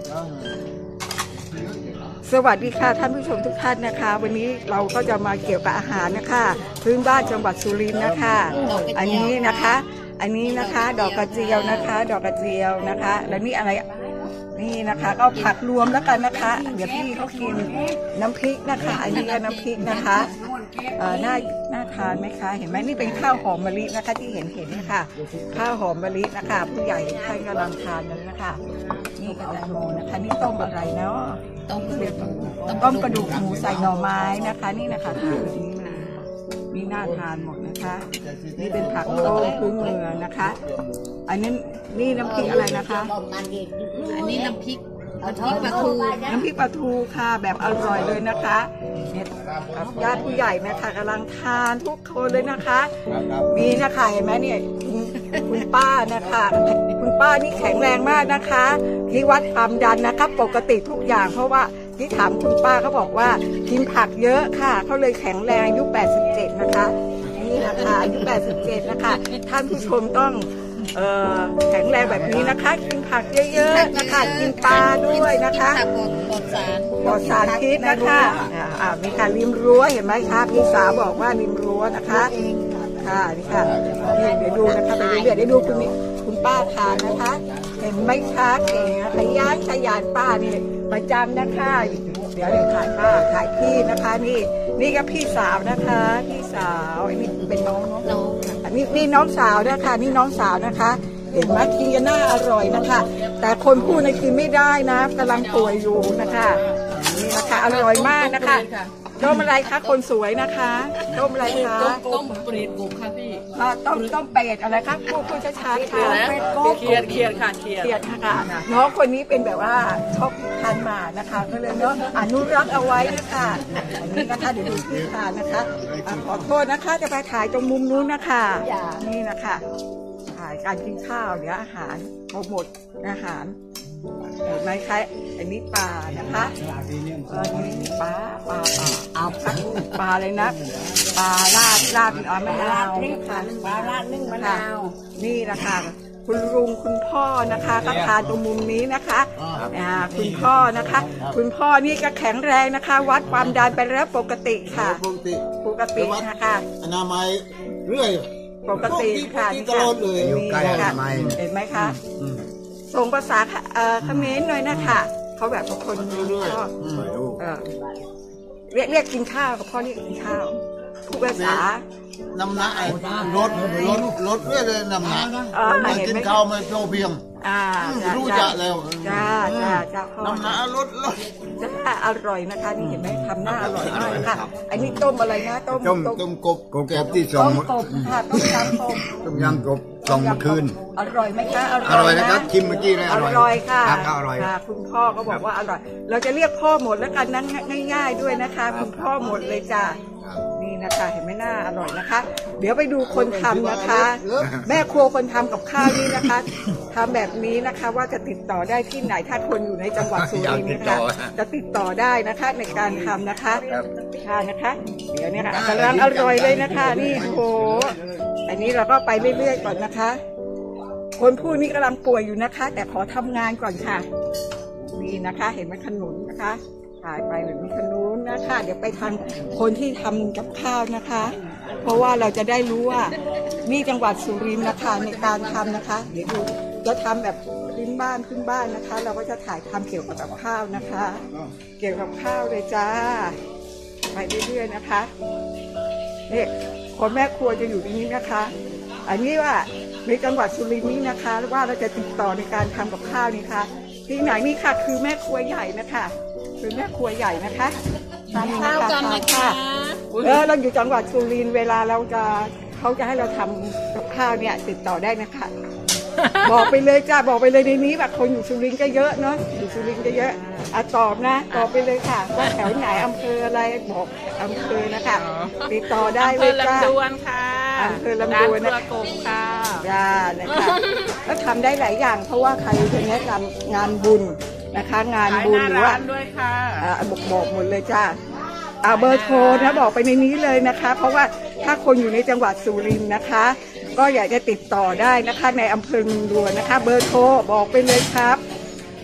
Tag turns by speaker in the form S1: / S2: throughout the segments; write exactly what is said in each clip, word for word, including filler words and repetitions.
S1: สวัสดีค่ะท่านผู้ชมทุกท่านนะคะวันนี้เราก็จะมาเกี่ยวกับอาหารนะคะพื้นบ้านจังหวัดสุรินทร์นะคะอันนี้นะคะอันนี้นะคะดอกกระเจียวนะคะดอกกระเจียวนะคะแล้วนี่อะไรนี่นะคะก็ผักรวมแล้วกันนะคะเดี๋ยวพี่เขากินน้ำพริกนะคะอันนี้ก็น้ำพริกนะคะเอ่อน่าน่าทานไหมคะเห็นไหมนี่เป็นข้าวหอมมะลินะคะที่เห็นเห็นนะคะข้าวหอมมะลินะคะผู้ใหญ่ท่านกำลังทานกันนะคะนี่ก็แตงโมนะคะนี่ต้มอะไรเนาะต้มต้มกระดูกหมูใส่หน่อไม้นะคะนี่นะคะทานแบบนี้เลยนี่น่าทานหมดนะคะนี่เป็นผักโต้พื้นเมืองนะคะอันนี้นี่น้ำพริกอะไรนะคะ
S2: อันนี้น้ำพริกน้ำพริกปลาทู
S1: น้ำพริกปลาทูค่ะแบบอร่อยเลยนะคะเนี่ยญาติผู้ใหญ่นะคะกำลังทานทุกคนเลยนะคะมีนะคะเห็นไหมเนี่ยคุณป้านะคะคุณป้านี่แข็งแรงมากนะคะที่วัดความดันนะคะปกติทุกอย่างเพราะว่าที่ถามคุณป้าเขาบอกว่ากินผักเยอะค่ะเขาเลยแข็งแรงอายุแปดสิบเจ็ดนะคะนี่นะคะอายุแปดสิบเจ็ดนะคะท่านผู้ชมต้องเอ่อแข็งแรงแบบนี้นะคะกินผักเยอะๆนะคะกินปลาด้วยนะคะ
S2: ปลอดสาร
S1: ปลอดสารพิษนะคะอ่ามีการริมรั้วเห็นไหมคะพี่สาวบอกว่าริมรั้วนะคะค่ะนี่ค่ะนี่เดี๋ยวดูนะคะไปเรื่อยๆเดี๋ยวดูคุณคุณป้าทานนะคะเห็นไหมคะเก่งขยันขยันป้านี่ประจำนะคะเดี๋ยวเดี๋ยวถ่ายป้าถ่ายพี่นะคะนี่นี่ก็พี่สาวนะคะพี่สาวอันนี้เป็นน้องน้องอันนี้นี่น้องสาวนะคะนี่น้องสาวนะคะเห็นไหมกินกันน่าอร่อยนะคะแต่คนพูดในกินไม่ได้นะกำลังป่วยอยู่นะคะนี่นะคะอร่อยมากนะคะต้มอะไรคะคนสวยนะคะต้มอะไรคะ
S2: ต้มเปรตกบค่ะพี่
S1: ต้มต้มเป็ดอะไรคะพูดพูดช้าๆค่ะ
S2: เป็ดกบเขียดเขียดค่ะเขียด
S1: เขียดค่ะน้องคนนี้เป็นแบบว่าชอบทานหมานะคะก็เลยเนาะอนุรักษ์เอาไว้นะคะอันนี้นะคะเดี๋ยวดูที่ทานนะคะขอโทษนะคะจะไปถ่ายตรงมุมนู้นนะคะนี่นะคะถ่ายการกินข้าวเดี๋ยวอาหารโปรโมทอาหารเห็นไหมคะอันนี้ปลานะคะอันนี้ปลาปลาปลาเอาปลาเลยนะปลาลาดลาดอ๋อไม่ลาดนี่ค่ะ
S2: ปลาลาดนึ่งมะนาว
S1: นี่นะคะคุณลุงคุณพ่อนะคะก็ทานตรงมุมนี้นะคะอ่าคุณพ่อนะคะคุณพ่อนี่ก็แข็งแรงนะคะวัดความดันไปแล้วปกติค่ะปกติปกตินะคะ
S3: อนามัยเรื่อย
S1: ปกติค่ะนี่ค่ะนี่ค่ะเห็นไหมคะส่งภาษาเขมรหน่อยนะคะเขาแบบทุกคนรู้ชอบเรียกเรียกกินข้าวกับพ่อเรียกกินข้าวทุกภาษา
S3: น้ำหนักลดลดลดเรื่อยเลยน้ำหนักมากินข้าวไม่โตเพียงรู้จักแล้ว
S1: จ้าจ้าจ้าพ่อ
S3: น้ำหนักลดลด
S1: จ้าอร่อยนะคะนี่เห็นไหมทำหน้าอร่อยมากค่ะอันนี้ต้มอะไรนะต้ม
S3: ต้มต้มกบกบแกบที่สอง
S1: ต้มกบค่ะต้มยำกบ
S3: ต้มยำกบสองคืน
S1: อร่อยไหมคะ
S3: อร่อยนะครับชิมเมื่อกี้เลย
S1: อร่อยค่ะ
S3: อร่อย
S1: ค่ะคุณพ่อก็บอกว่าอร่อยเราจะเรียกพ่อหมดแล้วกันนั่งง่ายๆด้วยนะคะคุณพ่อหมดเลยจ้านี่นะคะเห็นไหมหน้าอร่อยนะคะเดี๋ยวไปดูคนทำนะคะแม่ครัวคนทำกับข้าวนี่นะคะทำแบบนี้นะคะว่าจะติดต่อได้ที่ไหนถ้าคนอยู่ในจังหวัดสุรินทร์นะคะจะติดต่อได้นะคะในการทำนะคะทานนะคะเดี๋ยวนี้ค่ะกำลังอร่อยเลยนะคะนี่โหอันนี้เราก็ไปเรื่อยๆก่อนนะคะคนผู้นี้กำลังป่วยอยู่นะคะแต่ขอทำงานก่อนค่ะนี่นะคะเห็นไหมขนุนนะคะถ่ายไปแบบนี้ขนุนนะคะเดี๋ยวไปทางคนที่ทำกับข้าวนะคะเพราะว่าเราจะได้รู้ว่านี่จังหวัดสุรินทร์นะคะในการทำนะคะเดี๋ยวดูจะทำแบบพื้นบ้านพื้นบ้านนะคะเราก็จะถ่ายทำเกี่ยวกับกับข้าวนะคะเกี่ยวกับข้าวเลยจ้าไปเรื่อยๆนะคะนี่คนแม่ครัวจะอยู่ตรงนี้นะคะอันนี้ว่าในจังหวัดสุรินทร์นี้นะคะว่าเราจะติดต่อในการทำกับข้าวนี่ค่ะที่ไหนนี่ค่ะคือแม่ครัวใหญ่นะคะคือแม่ครัวใหญ่นะคะ
S2: ทานข้าวกันนะคะ
S1: เออเราอยู่จังหวัดสุรินทร์เวลาเราจะเขาจะให้เราทำกับข้าวเนี่ยติดต่อได้นะคะบอกไปเลยจ้าบอกไปเลยในนี้แบบคนอยู่สุรินทร์ก็เยอะเนาะอยู่สุรินทร์ก็เยอะอ่ะตอบนะตอบไปเลยค่ะว่าแถวไหนอำเภออะไรบอกอำเภอนะคะติดต่อได้เลยจ้า
S2: อำเภอลำดวนค่ะ
S1: อำเภอลำดวนนะ
S2: ค่ะ
S1: จ้านะคะก็ทำได้หลายอย่างเพราะว่าใครจะแนะนำงานบุญนะคะงานบุญหรือว่า
S2: ด้วยค่ะ
S1: บอกบอกหมดเลยจ้าเอาเบอร์โทรนะบอกไปในนี้เลยนะคะเพราะว่าถ้าคนอยู่ในจังหวัดสุรินทร์นะคะก็อยากจะติดต่อได้นะคะในอำเภอลำดวนนะคะเบอร์โทรบอกไปเลยครับ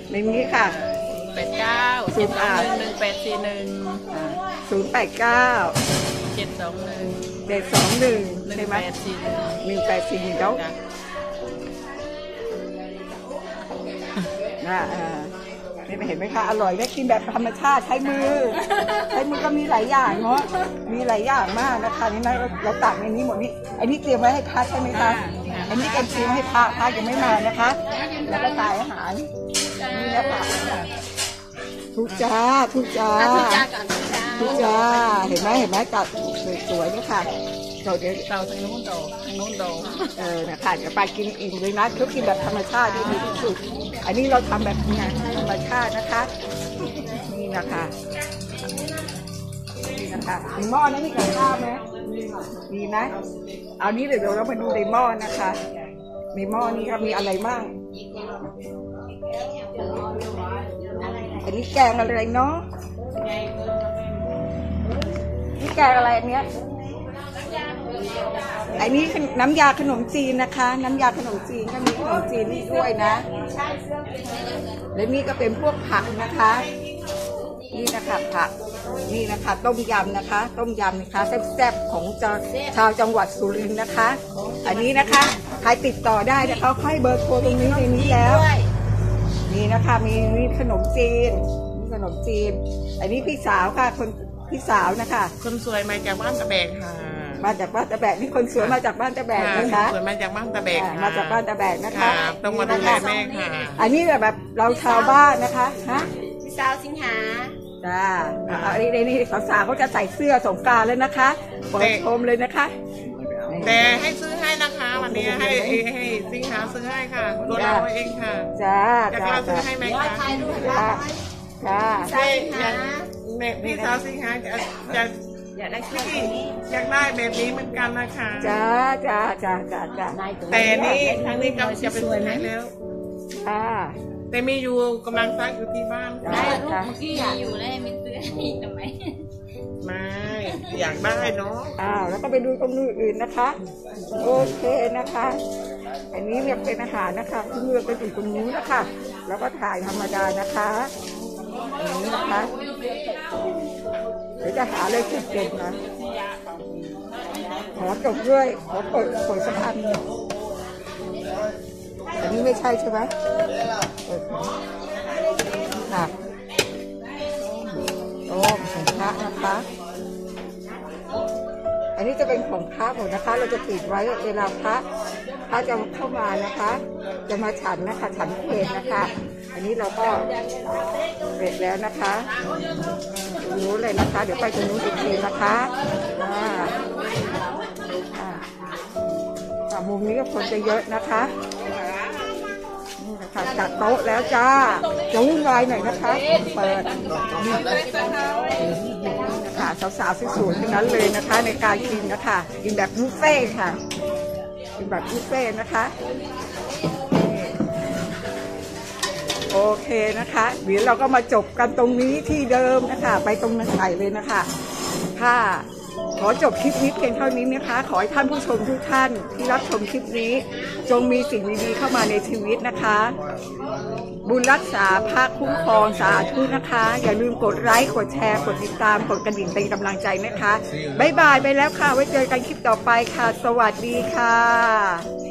S1: ในนี้ค่ะ
S2: แปดเก้า
S1: ศู
S2: เจ็
S1: น
S2: ด
S1: ย์
S2: สองหนึ่งหนึ่งแปดสี่หนึ่ง
S1: ศูนย์แปดเก้า
S2: เจ็ดสองหนึ่ง
S1: เจ็ดสองหนึ่ง
S2: หนึ่
S1: ใช่
S2: ง
S1: ไหม
S2: แปดสี่หนึ่ง
S1: หนึ่งแปดสี่แล้ว
S2: จ้ะ
S1: นะอ่านี่เห็นไหมคะอร่อยได้กินแบบธรรมชาติใช้มือ ใช้มือก็มีหลายอย่างเนาะมีหลายอย่างมากนะคะนี่นะเราเราตักในนี้หมดนี่อันนี้เตรียมไว้ให้พระใช่ไหมคะอันนี้เป็นเตรียมให้พระพระยังไม่มานะคะ แล้วก็ขายอาหารนี่นะคะทุกจ้าทุกจ้า
S2: ทุกจ้าก่อนทุกจ้า
S1: ทุกจ้าเห็นไหมเห็นไหมตัดสวยๆนี่ค่ะเราเดี๋ยว
S2: เต่าทางนู้นโตทางนู้นโต
S1: เออนะคะเดี๋ยวไปกินอิ่มเลยนะเขากินแบบธรรมชาติดีที่สุดอันนี้เราทำแบบงานธรรมชาตินะคะนี่นะคะนี่นะคะมีหม้อนะมีกับข้าวไหมมีนะเอานี้เดี๋ยวเรามาดูในหม้อนะคะในหม้อนี้ครับมีอะไรบ้างอันนี้แกงอะไรเนาะนี่แกงอะไรอันเนี้ยอันนี้น้ำยาขนมจีนนะคะ น้ำยาขนมจีนก็มีขนมจีนนี่ด้วยนะและนี่ก็เป็นพวกผักนะคะ นี่นะคะผักนี่นะคะต้มยำนะคะ ต้มยำนะคะแซ่บๆของชาวจังหวัดสุรินทร์นะคะ อันนี้นะคะใครติดต่อได้นะคะให้เบอร์โทรตรงนี้ในนี้แล้วนี่นะคะมีมีขนมจีนมีขนมจีนอันนี้พี่สาวค่ะคนพี่สาวนะคะ
S2: คนสวยมาจากบ้านตะแบกค่ะ
S1: มาจากบ้านตะแบกนี่คนสวยมาจากบ้านตะแบกนะคะ
S2: สวยมาจากบ้านตะแบก
S1: มาจากบ้านตะแบกนะคะ
S2: ต้องมาดูแลแม่ค่ะ
S1: อันนี้แบบเราชาวบ้านนะคะฮะ
S2: พี่สาวสิงหา
S1: จ้าอันนี้ในนี้สาวๆเขาจะใส่เสื้อสงกรานต์แล้วนะคะเปิดชมเลยนะคะ
S2: แต่ให้ซื้อให้นะคะวันนี้ให้ให้สิงหาซื้อให้ค่ะตัวเราเองค่ะ
S1: จ้า
S2: อยาก
S1: จ้า
S2: เราซื้
S1: จ้า
S2: อให้ไหมคะ
S1: จ้าจ้า
S2: ใช่อยากแม่พี่สาวสิงหาจะจะอยากได้พี่อยากได้แบบนี้เหมือนกันนะคะ
S1: จ้าจ้าจ้าจ้าจ้า
S2: แต่นี่ครั้งนี้ก็จะเป็นให้แล้ว
S1: จ้า
S2: แต่มีอยู่กำลังซักอยู่ที่บ้าน
S1: จ้าจ้า
S4: ที่อยู่แล้วไม่ซื้อให้ทำไม
S2: ไม่อยากได้เนาะ
S1: อ้าวแล้วก็ไปดูตรงนู้นอื่นนะคะโอเคนะคะ อันนี้เนี่ยเป็นอาหารนะคะที่เลือกไปอยู่ตรงนู้นนะคะ แล้วก็ถ่ายธรรมดานะคะอันนี้นะคะเดี๋ยวจะหาเลยเก่งๆนะขอจบด้วยขอเปิดเปิดสักอันหนึ่งอันนี้ไม่ใช่ใช่ไหมเปิดค่ะโอ้ของพระนะคะ อันนี้จะเป็นของพระหมดนะคะ เราจะติดไว้เวลาพระพระจะเข้ามานะคะ จะมาฉันนะคะฉันเพลนะคะ อันนี้เราก็เสร็จแล้วนะคะตรงนู้นเลยนะคะ เดี๋ยวไปตรงนู้นอีกทีนะคะอ่าอ่ามุมนี้ก็คนจะเยอะนะคะนี่นะคะจัดโต๊ะแล้วจ้าจะวุ่นวายหน่อยนะคะเปิดนะคะสาวๆสวยๆทั้งนั้นเลยนะคะ ในการกินนะคะกินแบบบุฟเฟ่ค่ะกินแบบบุฟเฟ่นะคะโอเคนะคะเดี๋ยวเราก็มาจบกันตรงนี้ที่เดิมนะคะไปตรงนั้นใส่เลยนะคะค่ะขอจบคลิปนี้เพียงเท่านี้นะคะขอให้ท่านผู้ชมทุกท่านที่รับชมคลิปนี้จงมีสิ่งดีๆเข้ามาในชีวิตนะคะบุญรักษาพระคุ้มครองสาธุนะคะอย่าลืมกดไลค์กดแชร์กดติดตามกดกระดิ่งเป็นกำลังใจนะคะบ๊ายบายไปแล้วค่ะไว้เจอกันคลิปต่อไปค่ะสวัสดีค่ะ